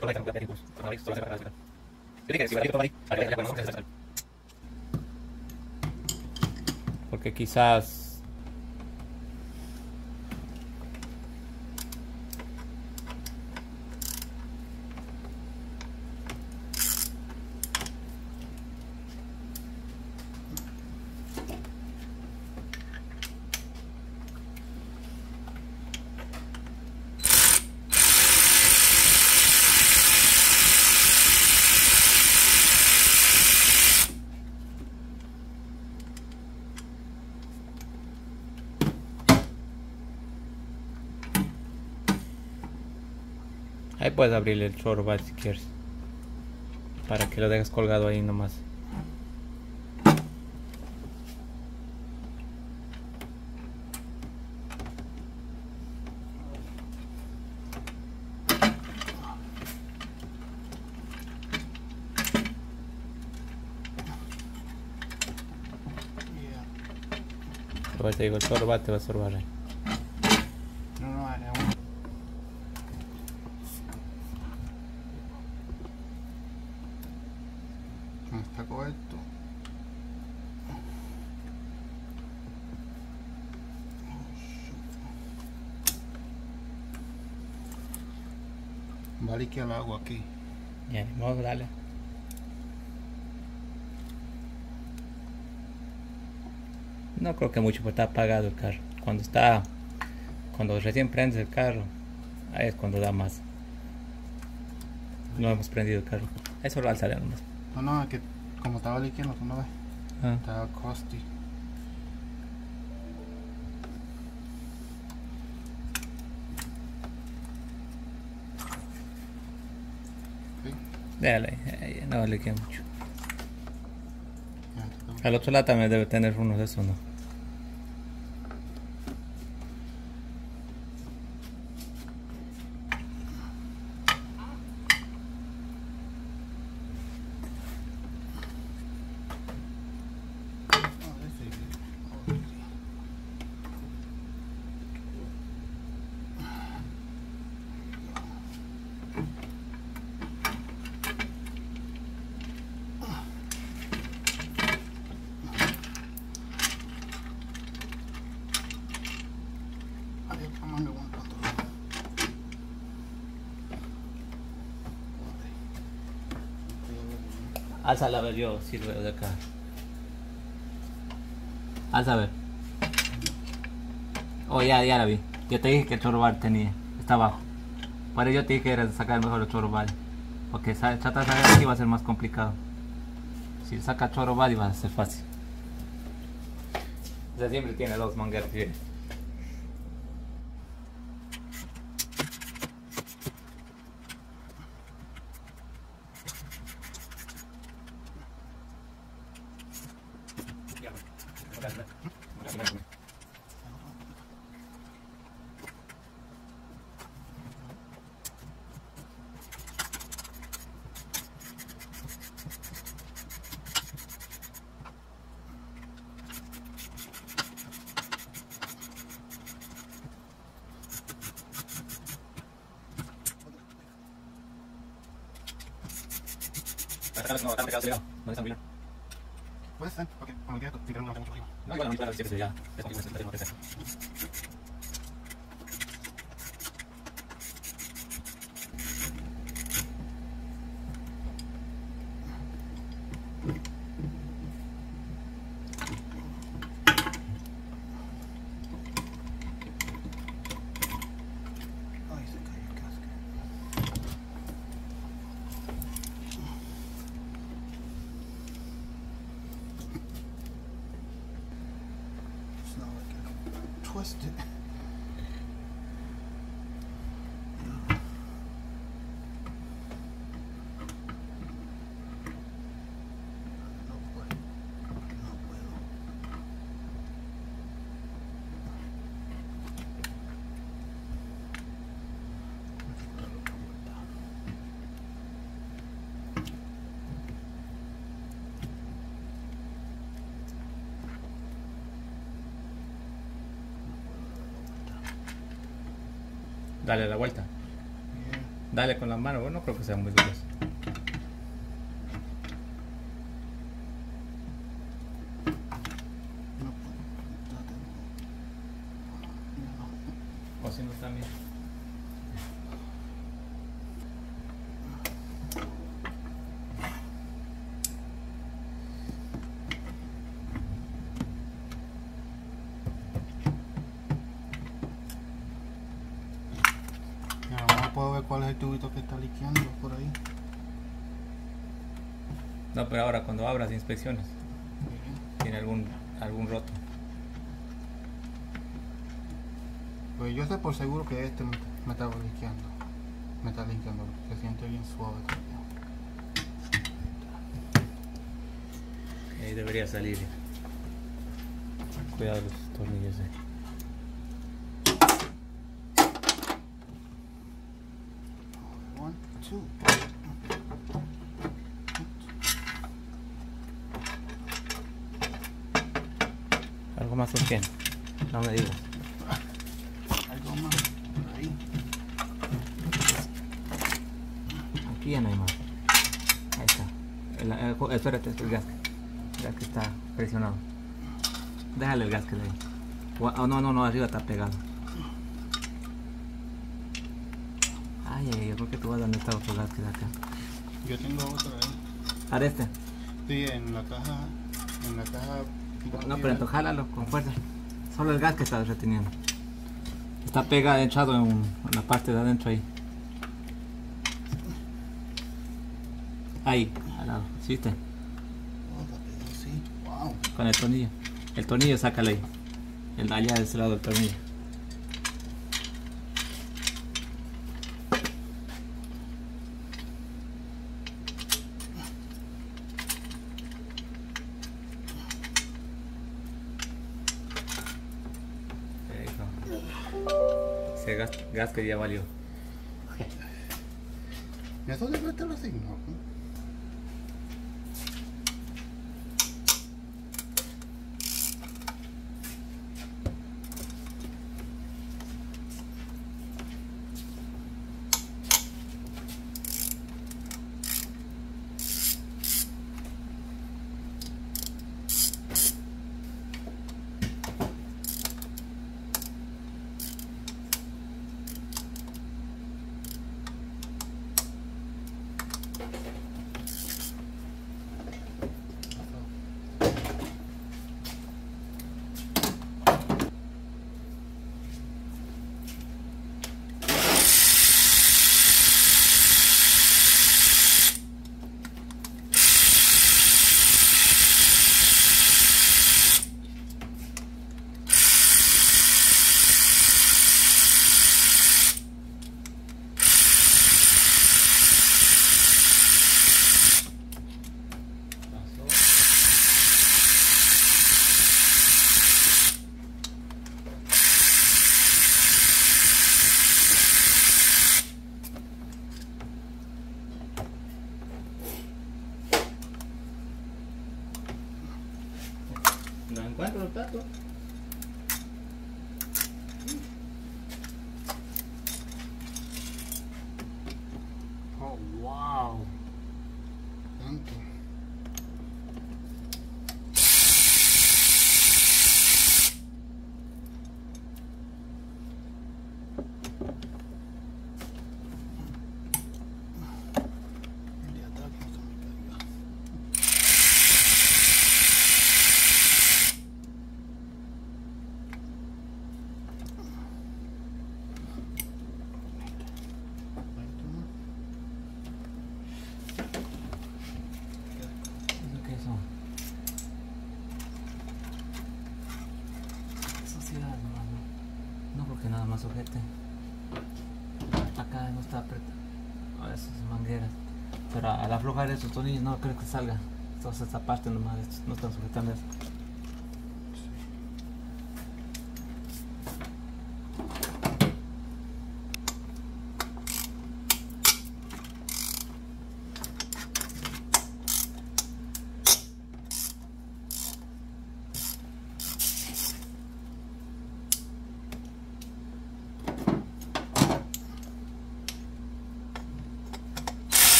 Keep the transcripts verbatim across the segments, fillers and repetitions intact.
Porque quizás... Ahí puedes abrirle el chorro si quieres, para que lo dejes colgado ahí nomás. Pero te digo, el chorro te va a sorbar ahí. No, no, vale, no está correcto. Va a liquear el agua aquí. Ya, ni modo, dale. No creo que mucho, porque está apagado el carro. Cuando está, cuando recién prendes el carro, ahí es cuando da más. No hemos prendido el carro. Eso lo alzaré nomás. No, no, es que como estaba liqueando, tú no ves. Ah. Estaba crusty. ¿Sí? Déjale, ahí, no le queda mucho. Ya, está bien. Al otro lado también debe tener uno de esos, ¿no? Ah, ese, ese. Oh, sí. Ahí está más aguantando. Alza a ver, yo sirve de acá. Alza a ver. Oh, ya, ya la vi. Yo te dije que el chorro bar tenía. Está abajo. Por ello yo te dije que era sacar mejor el chorro bar. Porque tratar de sacar aquí va a ser más complicado. Si saca chorro bar va a ser fácil. O sea, siempre tiene dos mangueras. ¿Sí? No, está pegado, pegado. No está bien. Puede ser, porque como queda tirando no tengo mucho arriba. No, igual, no, siempre ya. Es como que no crece. Ay, se cayó el casco. It's not like I can twist it. No puedo. No puedo. Dale la vuelta. Yeah. Dale con la mano, bueno, no creo que sean muy duros. No puedo. Trate de- Ya no. O si no también. Ya no puedo ver cuál es el tubito que está liqueando por ahí. No, pero ahora cuando abras inspecciones, Bien. tiene algún algún roto. Pues yo sé por seguro que este me, me está liqueando. Me está liqueando, se siente bien suave todavía. Ahí debería salir. Cuidado los tornillos. Eh. One, two. Algo más urgente. No me digas. Algo más por ahí. Aquí ya no hay más. Ahí está. El, el, espérate, el gas. El gas que está presionado. Déjale el gas que de ahí. Oh, no, no, no, arriba está pegado. Ay, ay, yo creo que tú vas a donde está otro gas que de acá. Yo tengo otro ahí. ¿Para este? Sí, en la caja. En la caja. No, pero entonces jálalo con fuerza. Solo el gas que está reteniendo. Está pegado, echado en, un, en la parte de adentro ahí. Ahí, al lado, ¿viste? Oh, la pegó, sí. Wow. Con el tornillo. El tornillo, sácale ahí. El allá de ese lado del tornillo. Ese gas, gas que ya valió. Eso debe estar así, ¿no? No encuentro el plato. Oh, wow. Tanto. El de atrás no se me caiga. ¿Eso qué son? Sociedad, no, no. No creo que nada más sujete. Acá no está apretado. Oh, esas mangueras. Pero al aflojar esos tornillos no creo que salga. Entonces esta parte nomás estos no están sujetando eso.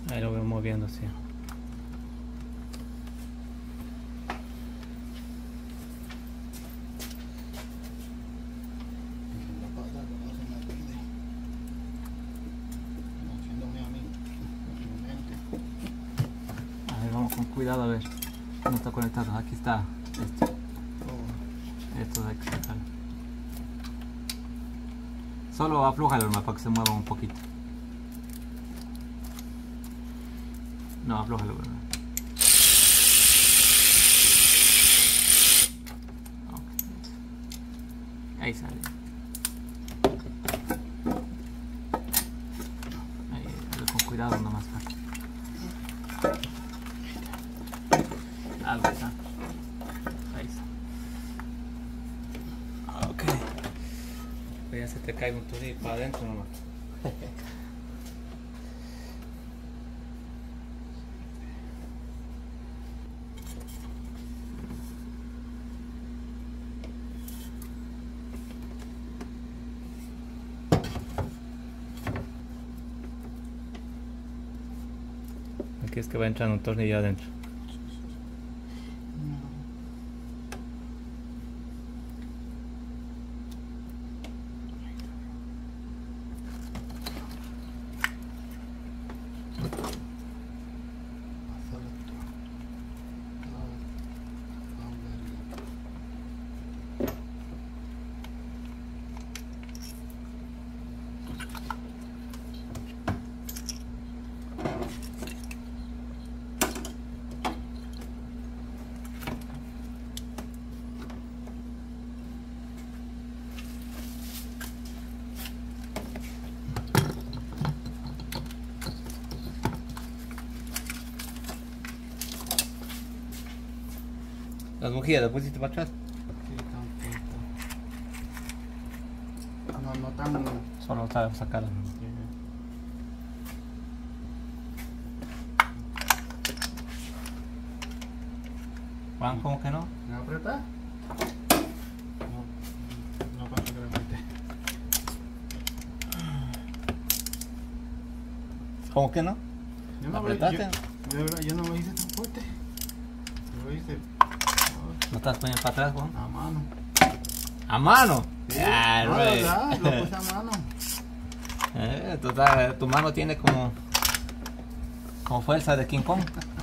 Ahí lo veo moviendo, sí. A ver, vamos con cuidado a ver. No está conectado. Aquí está esto. Esto hay que sacarlo. Solo aflójalo nomás para que se mueva un poquito. No, aflójalo. ¿Verdad? Okay. Ahí sale. Ahí, con cuidado nomás. Algo está. Ahí está. Ok. Pues ya se te cae un tornillo para adentro nomás. Aquí es que va entrando un tornillo adentro. Las bujías las pusiste para atrás. Sí, tan no, no tan. Solo sabes sacarlas. Juan, ¿cómo que no? ¿Me aprieta? No, no pasa que lo apriete. ¿Cómo que no? Yo no, ¿Apretaste? Yo, yo, yo no lo hice tan fuerte. Yo lo hice. ¿No estás poniendo para atrás, Juan? A mano. ¿A mano? Sí, Ah, no, right. ¿verdad? Lo puse a mano. Eh, tu, tu mano tiene como como fuerza de King Kong.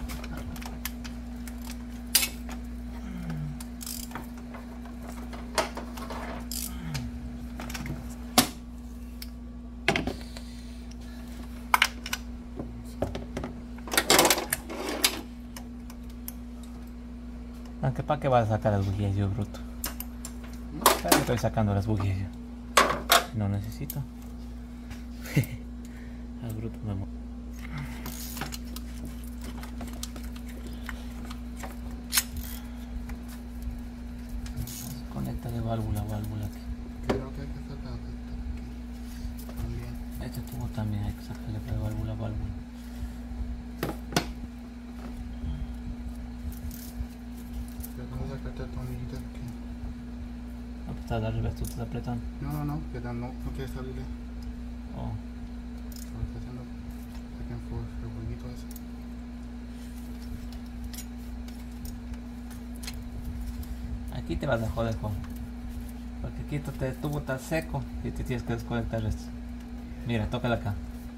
Aunque para qué vas a sacar las bujías yo, bruto. ¿Para qué estoy sacando las bujías yo? No necesito. Al bruto me muero. Conecta de válvula a válvula aquí. Creo que hay que sacar esto aquí. También. Este tubo también hay que sacarle de válvula a válvula. Tengo que sacarte el tornillito aquí. Apretar al revés, tú estás apretando. No, no, no, que no, no quiere salirle. Oh. Solo está haciendo back and forth, el jueguito ese. Aquí te vas a joder, Juan. Porque aquí este tubo está seco y te tienes que desconectar esto. Mira, tócala acá.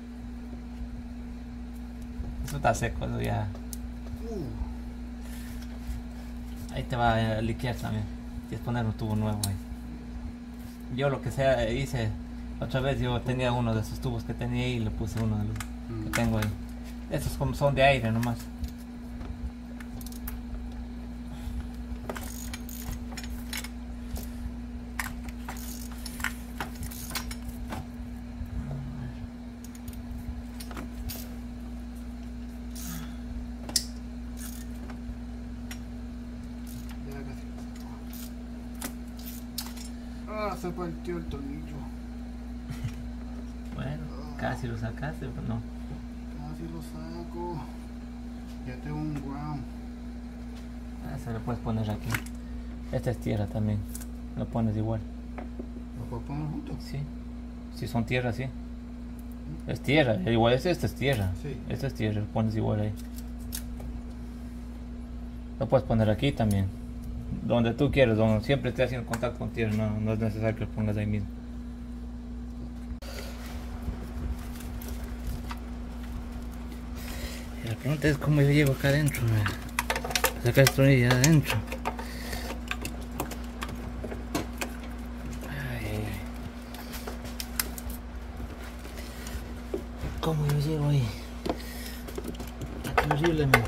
Eso está seco, eso ya. Uh. Ahí te va a liquear también. Tienes que poner un tubo nuevo ahí. Yo lo que sea hice otra vez, yo tenía uno de esos tubos que tenía ahí y le puse uno de los Mm. que tengo ahí. Estos como son de aire nomás. Ya casi. Ah, se partió el tornillo. Bueno, casi lo sacaste, pero no. Casi lo saco. Ya tengo un ground. Ah, se lo puedes poner aquí. Esta es tierra también. Lo pones igual. ¿Lo puedo poner juntos? Sí. Si son tierra, sí. Es tierra, igual es esta es tierra. Sí. Esta es tierra, pones igual ahí. Lo puedes poner aquí también. Donde tú quieras, donde siempre esté haciendo contacto con tierra, no, no es necesario que lo pongas ahí mismo. Y la pregunta es cómo yo llego acá adentro, a sacar el tornillo de adentro. Ay, ¿cómo yo llego ahí? Qué horrible, man.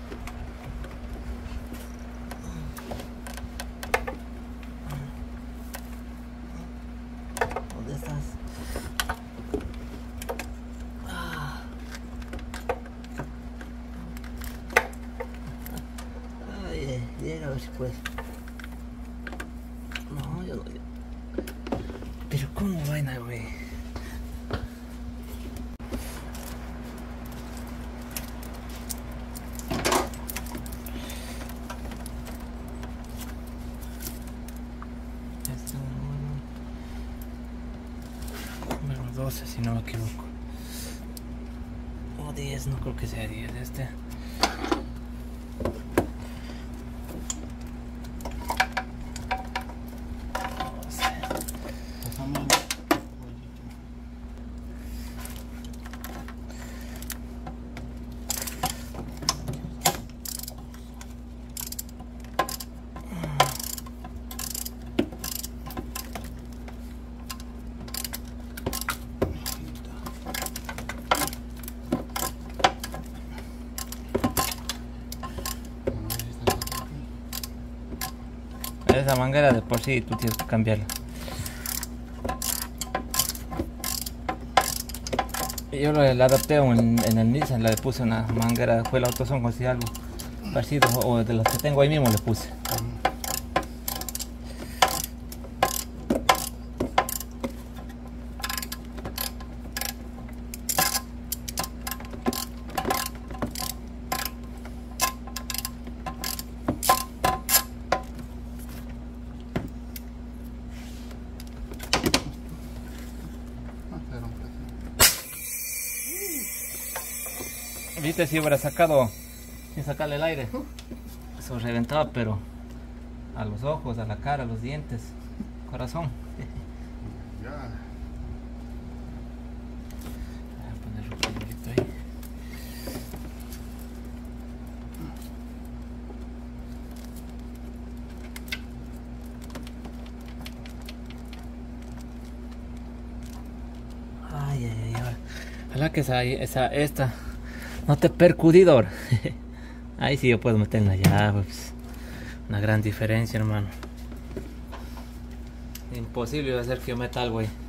¿Dónde estás? Ah. Ay, llega a ver si puedes. No, yo no. Pero ¿cómo vaina, güey? Número doce, si no me equivoco. O diez, no creo que sea diez este. Pásame. Esa manguera de por sí tú tienes que cambiarla. Yo la adapté en, en el Nissan, le puse una manguera, fue el AutoZone, o si algo parecido, o de las que tengo ahí mismo le puse. Viste, si hubiera sacado sin sacarle el aire, eso reventaba, pero a los ojos, a la cara, a los dientes, corazón. Ya. Voy a poner un poquito ahí. Ay, ay, ay, ojalá que esa, esa, esta no te percudidor. Ahí sí yo puedo meter en la llave, pues. Una gran diferencia, hermano. Imposible va a ser que yo meta algo ahí.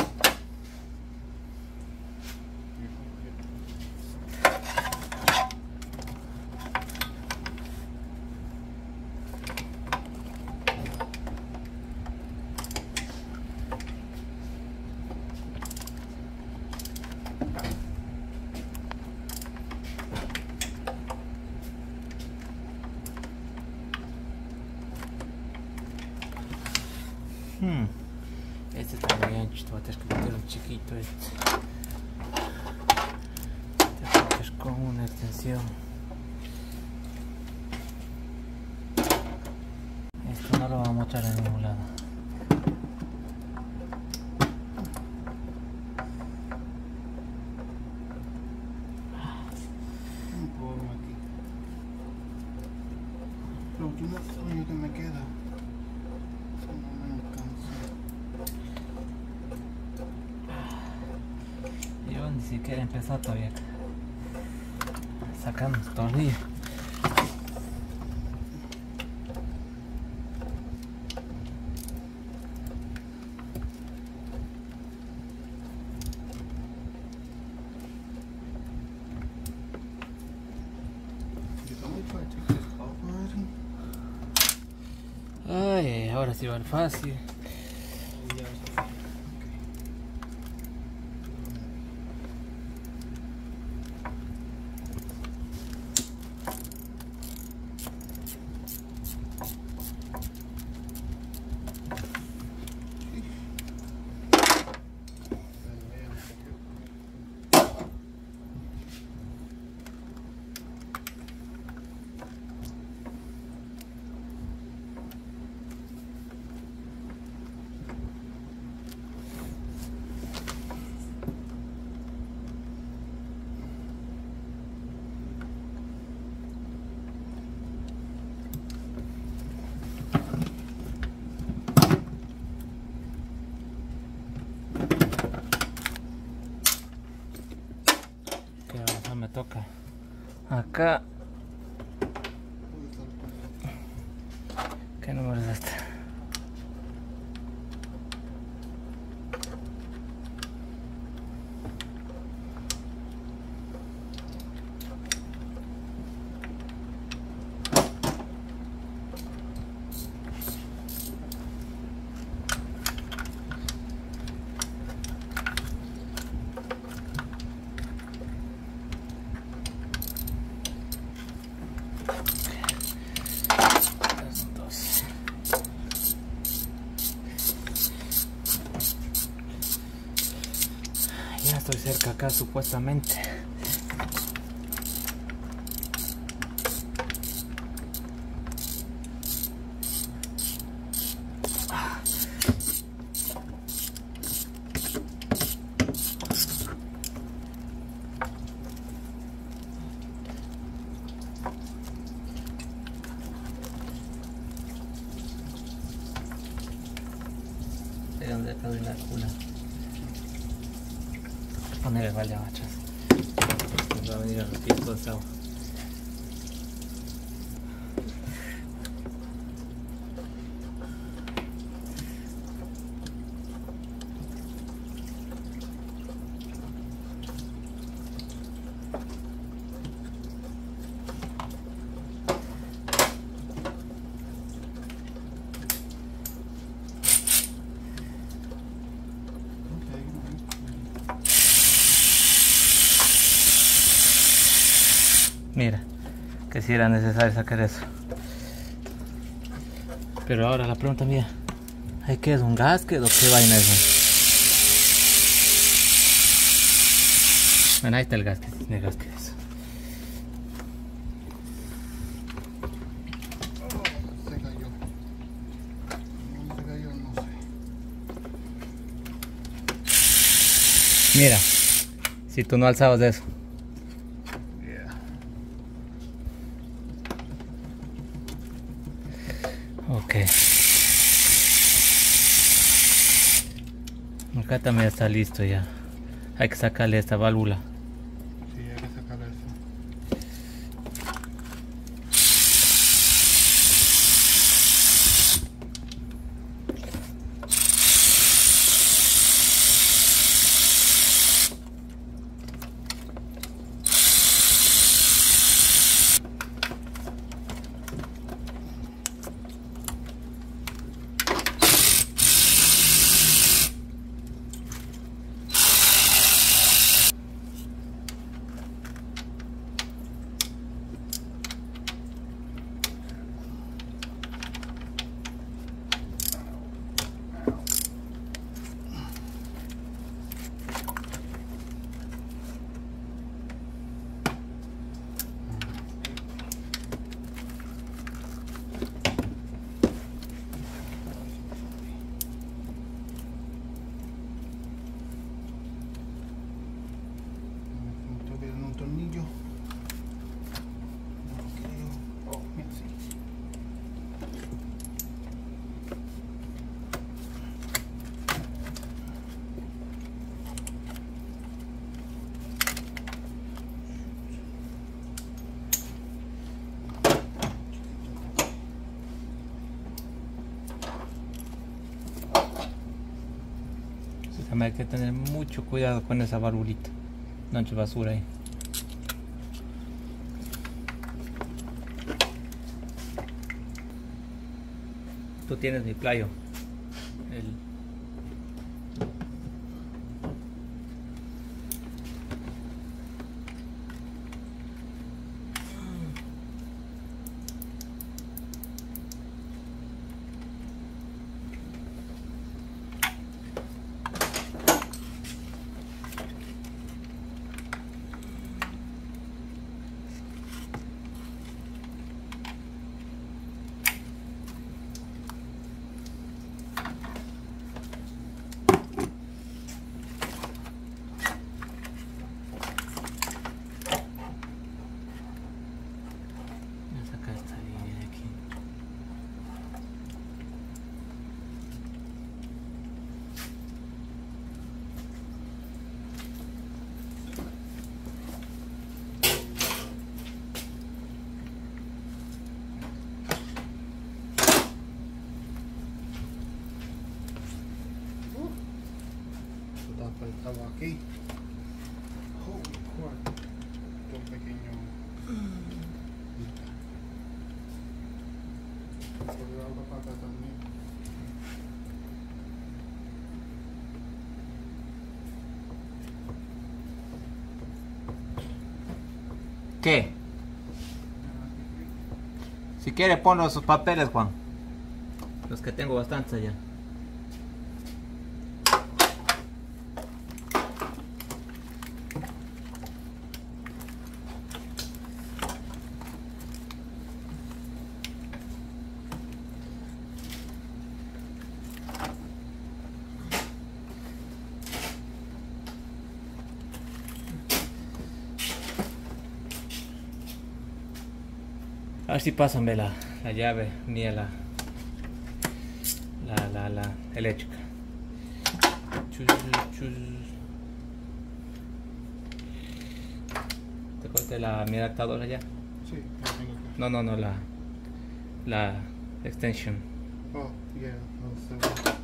Hmm. Este está muy ancho, te voy a tener que meter un chiquito este. Te voy a meter con una extensión. Esto no lo vamos a mostrar en ningún lado. Un poco aquí. Lo último que me queda. No me alcanza. Yo ni siquiera he empezado todavía. Sacando tornillo. Ay, ahora sí va fácil. Acá. ¿Qué número es este? Ya estoy cerca acá supuestamente. ¿De dónde te doy la cuna? Poner el balde machas. Nos va a venir a repetir todo esta agua. Mira, que si era necesario sacar eso. Pero ahora la pregunta mía, ¿hay qué es un gasket o qué vaina es eso? Bueno, ahí está el gasket, el gasket eso. Oh, se cayó. ¿Dónde se cayó? No sé. Mira, si tú no alzabas eso. Ok. Acá también está listo ya. Hay que sacarle esta válvula. Sí, hay que sacarle eso. Tornillo. No creo. Oh, mira, sí. Sí, también hay que tener mucho cuidado con esa válvulita. No eches basura ahí. Tú tienes mi playo. El... guardado aquí. Holy crap. Esto es pequeño. Voy a otra pata también. ¿Qué? Si quiere ponlo sus papeles, Juan. Los que tengo bastantes allá. A ver si pásame la, la llave mía, la, la, la, la eléctrica. Chus, chus. ¿Te corté la mi adaptadora ya? Sí, la tengo acá. No, no, no, la, la extension. Oh, yeah, no sé.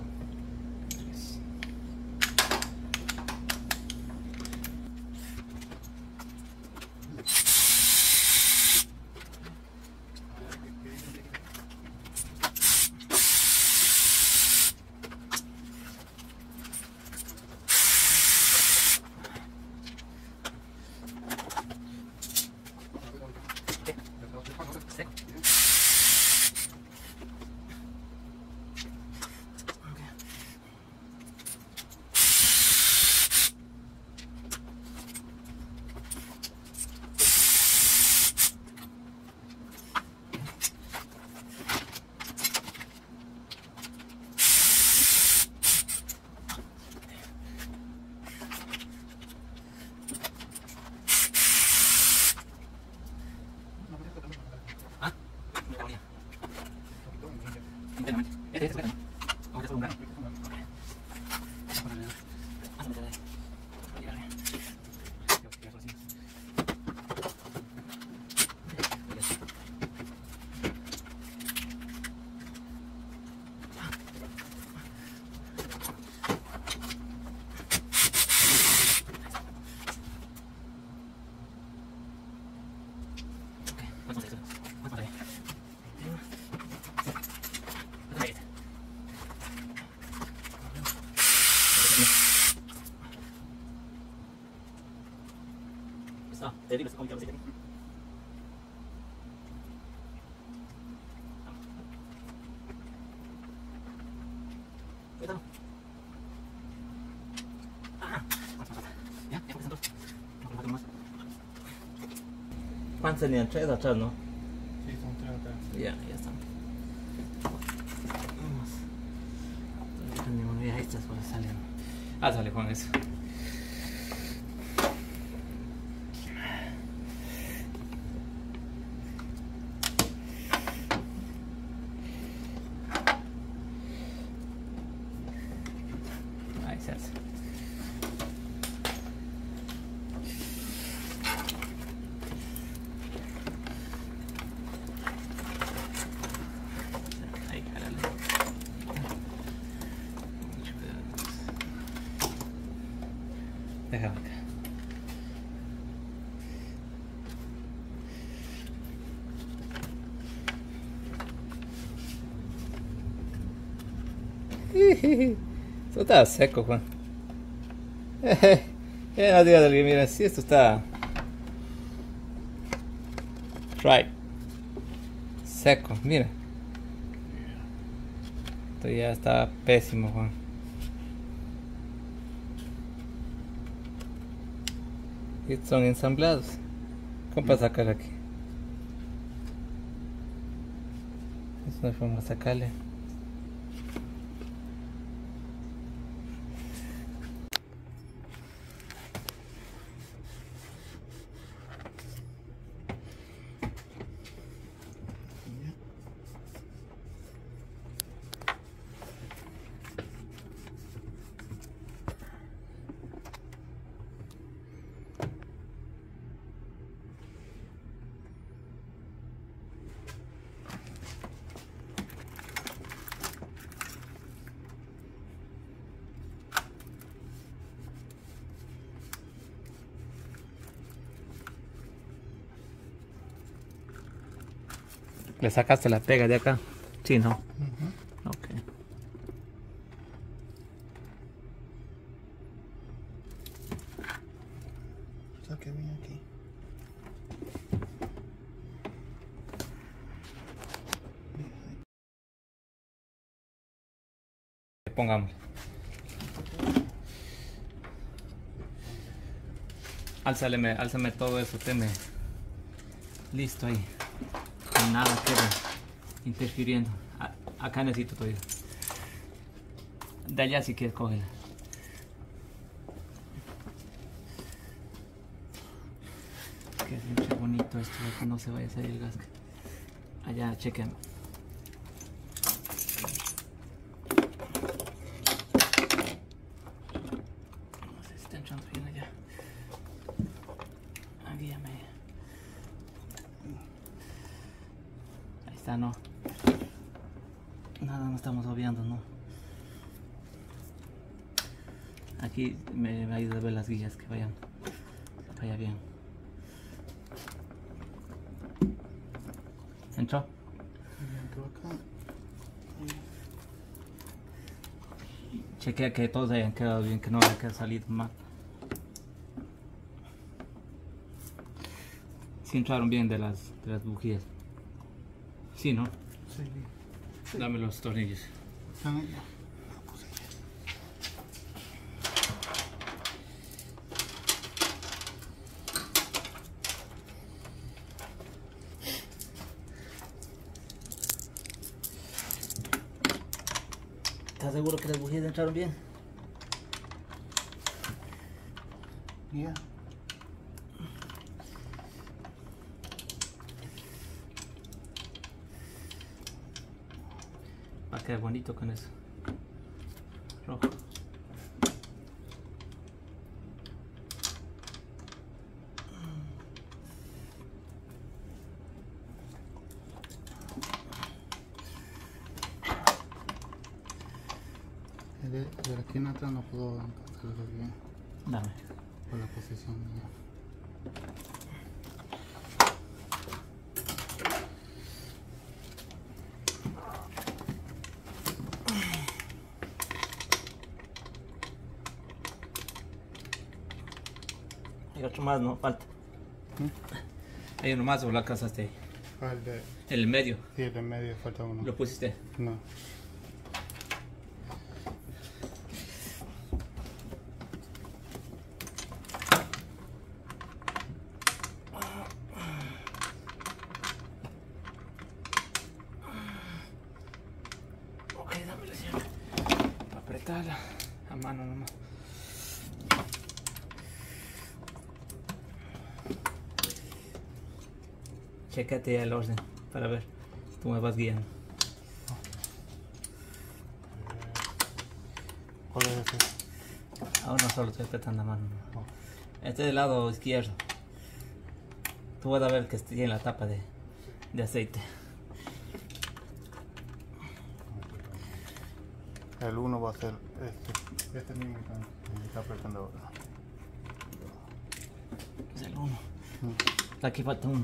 Ah, te digo, ¿cómo te ¿cuántos tenían? ¿Tres atrás, no? Sí, son tres acá. Ya, ya están. Vamos. Ya, estas cosas salen. Ah, sale Juan eso. Ahí se hace. Ahí, jálale. Mucho cuidado. Déjame acá. Esto está seco, Juan. Ya no digas que mira, si esto está dry, seco, mira. Esto ya está pésimo, Juan. Y son ensamblados. ¿Cómo para sacar aquí? Es una forma de sacarle. ¿Le sacaste la pega de acá? Sí, ¿no? Uh-huh. Ok. Saque bien aquí. Pongamos. Álzame, álzame todo eso, teme. Listo ahí. Nada queda interfiriendo. A, acá necesito todavía. De allá si quieres cógela. Que siempre bonito esto, que no se vaya a salir el gas. Allá, chequen. No sé si está entrando bien allá. Guíame. Ahí está, no. Nada, no estamos obviando, no. Aquí me, me ayuda a ver las guías que vayan, que vaya bien. ¿Entró? Entro acá. Chequea que todos hayan quedado bien, que no haya quedado salido mal. Sí entraron bien de las, de las bujías. Sí, ¿no? Sí. Sí. Dame los tornillos. Están allá. Lo puse allá. ¿Estás seguro que las bujías entraron bien? Yeah. Va a quedar bonito con eso. Rojo. De, de aquí en atrás no puedo hacerlo bien Dame. por la posición mía. Hay otro más, ¿no? Falta. ¿Mm? Hay uno más o lo alcanzaste ahí. Ah, el de, En el medio. sí, el de medio falta uno. ¿Lo pusiste? No. Ok, dame la llave. Para apretarla a mano nomás. Chécate el orden para ver. Tú me vas guiando. ¿Cuál es ese? Ahora no solo estoy apretando a mano. No. Este del lado izquierdo. Tú vas a ver que tiene la tapa de, de aceite. El uno va a ser este. Este mismo que me está apretando ahora. Es el uno. Mm. Aquí falta uno.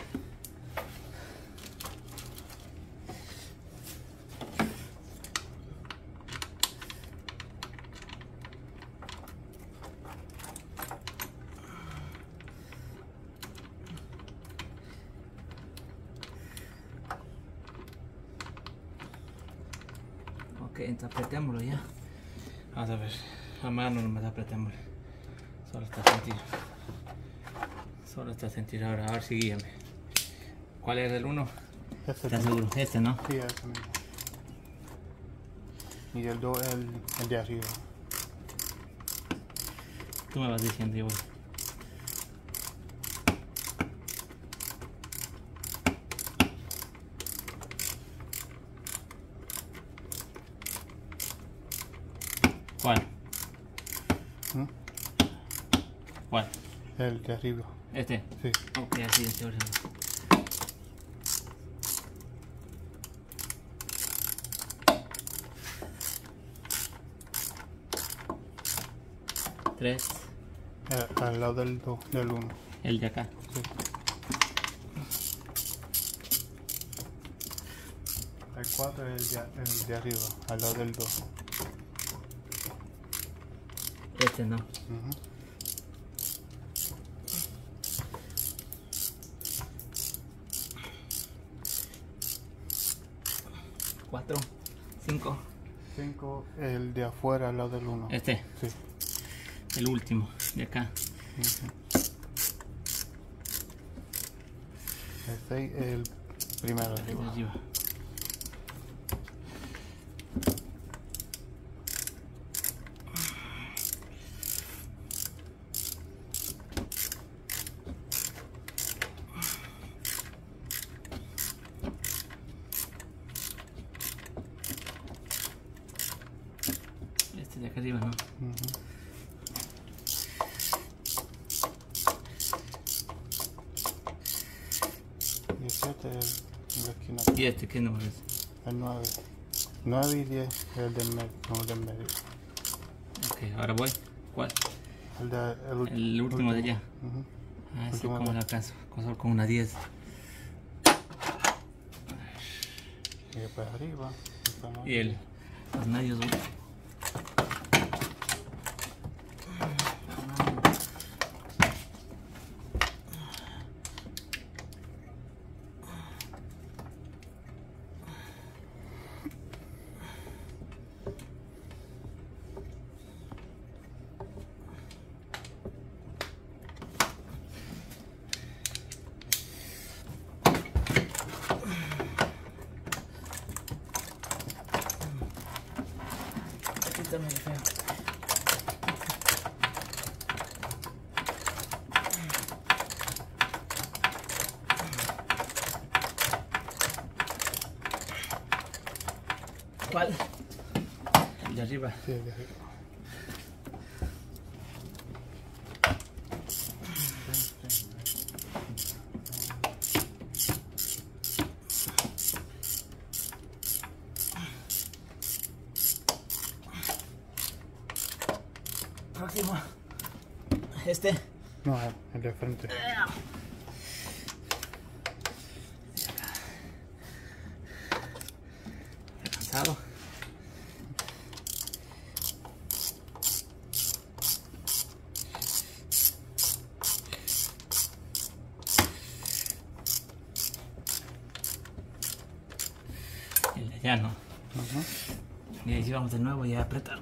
Ok, entonces apretémoslo ya. Vamos a ver. A mano no me da apretémoslo. Solo está a sentir. Solo está a sentir ahora. Ahora sí guíame. ¿Cuál es el uno? Este ¿Estás también. seguro? Este, ¿no? Sí, ese mismo. Y el dos el, el de arriba. Tú me vas diciendo, yo voy. ¿Cuál? ¿Mm? ¿Cuál? El de arriba. Este. Sí. Ok, así es, ahora. Tres. El, al lado del dos, del uno. El de acá. Sí. El cuatro es el de, el de arriba, al lado del dos. Este no. Uh-huh. cuatro, cinco. cinco, el de afuera al lado del uno. Este. Sí. El último, de acá. Uh-huh. El seis es el primero de arriba. De arriba. Este de acá arriba, ¿no? Uh-huh. diecisiete es el de esquina. ¿Y este qué número es? El nueve. nueve y diez es el del medio. No, el del medio. Ok, ahora voy. ¿Cuál? El, de, el, ulti- El último de allá. Uh-huh. Ah, sí, Último como de- lo alcanzo. Con con una diez. Y después arriba. está nueve. Y el, los medios. Aquí está medio feo. ¿Cuál? El de arriba. Sí, el de arriba. Próximo. Este. No, el de frente. Cansado. El de allá no. Uh-huh. Y ahí sí vamos de nuevo y a apretar.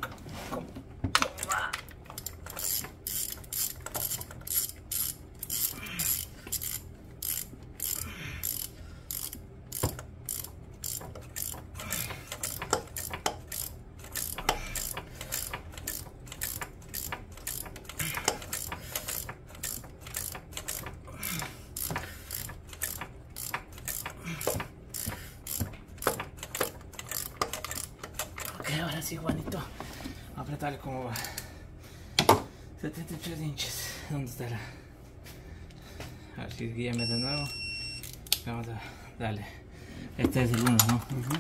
Ok, ahora sí, Juanito. Apretarle como va. setenta y tres inches. ¿Dónde estará? A ver si guíame de nuevo. Vamos a darle. Este es el uno, ¿no? Uh-huh.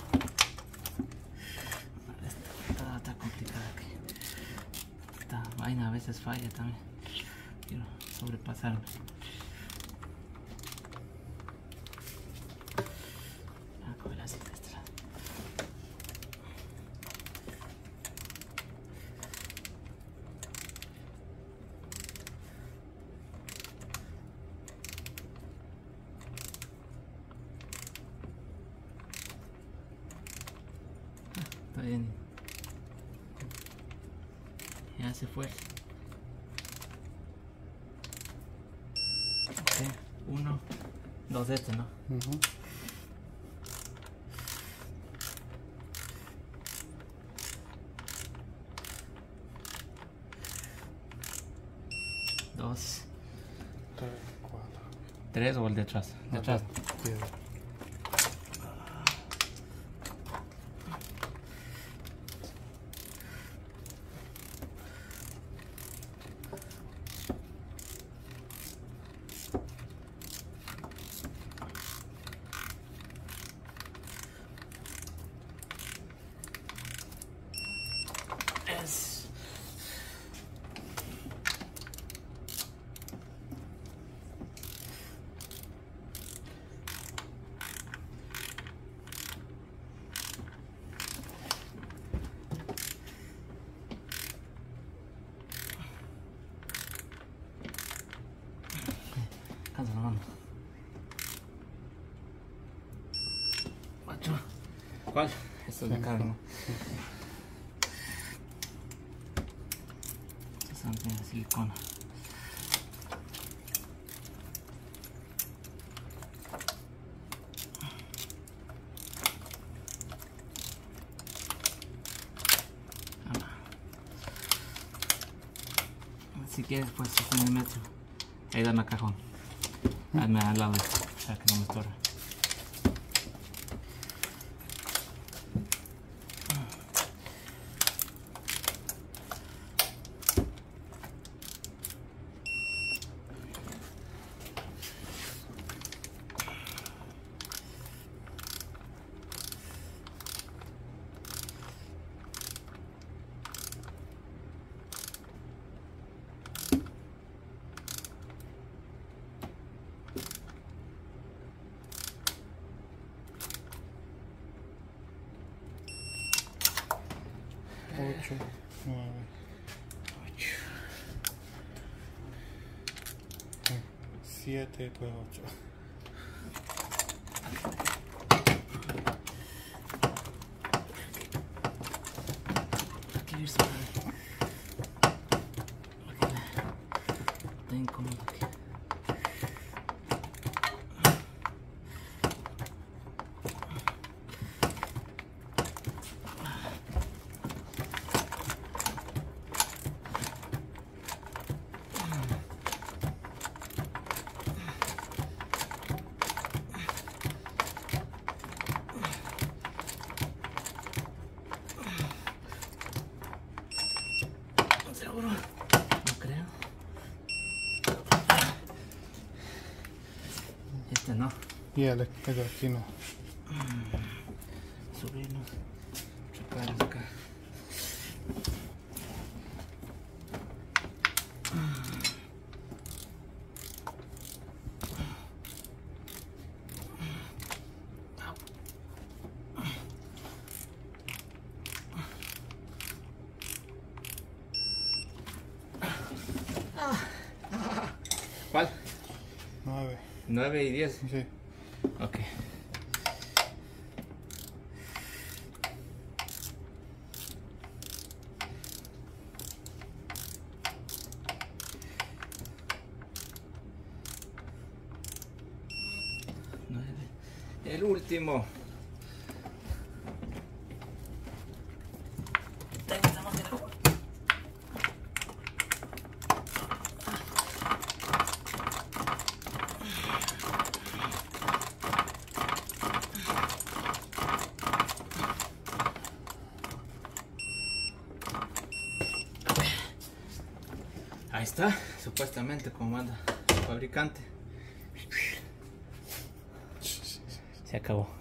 Esta está, está complicada aquí. Esta vaina a veces falla también. Quiero sobrepasarme. Ah, cógela así de este lado. Está bien. Ya se fue. Ok, uno, dos de este, ¿no? Uh-huh. Dos, tres, cuatro. tres o el de atrás. De atrás. Sí. Es. ¿Cuál? Esto es de Sí, carne. sí. Estas son de silicona. Si quieres, pues este en el metro. Ahí dame al cajón. Hazme al lado de esto, para que no me estorbe. ocho, nueve, siete, pues ocho. Aquí ir suave. Está incómodo aquí. ¿Seguro? No creo. Este no. Y el, el de aquí no. Subirnos. Treparnos acá. ¿Cuál? nueve. nueve y diez. Sí. Ok. nueve. El último. Ahí está, supuestamente como manda el fabricante. Se acabó.